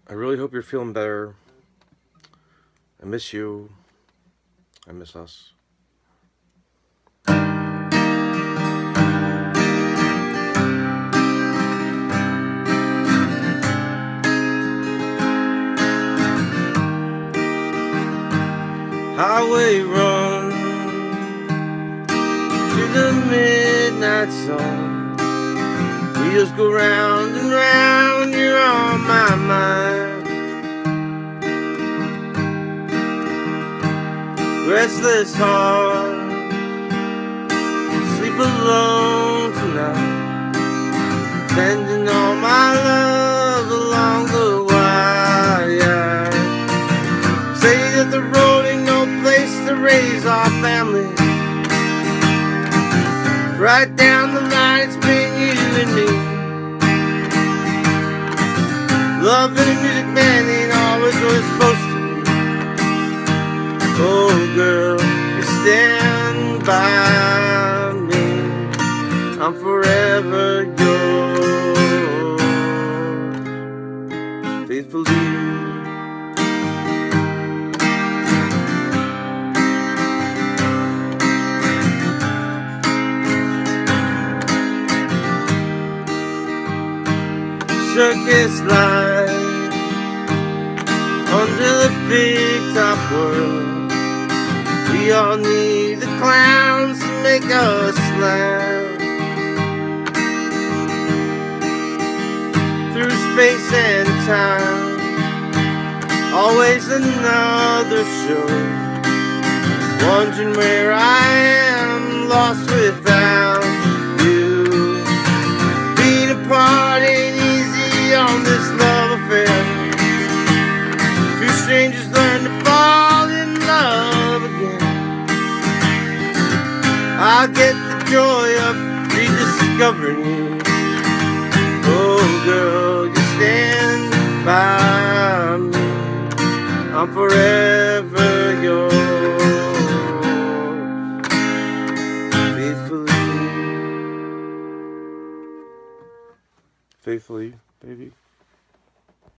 I really hope you're feeling better. I miss you. I miss us. Highway run to the midnight sun. Wheels go round and round, you're on my mind. Restless heart, sleep alone tonight, spending all my love along the wire. Say that the road ain't no place to raise our family. Right down the line, it's been you and me. Love and a music band ain't always what it's supposed to be. Oh girl, you stand by me, I'm forever yours, faithfully. Circus life under the big top world. We all need the clowns to make us laugh. Through space and time, always another show. Wondering where I am, lost without you. Being apart ain't easy on this love affair. Two strangers learn to fall in love again. I get the joy of rediscovering you. Oh girl, you stand by me, I'm forever yours, faithfully, faithfully, baby.